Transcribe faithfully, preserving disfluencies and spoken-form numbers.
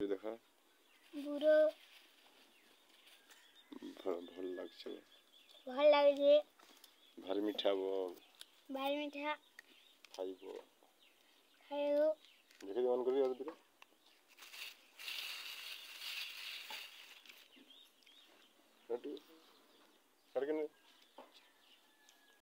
टे देखा बुरो भल भल लाग चलो भल लागे जे भारी मीठा बो भारी मीठा खाइबो खाइबो देखे मन करी और दिरे रेडी करके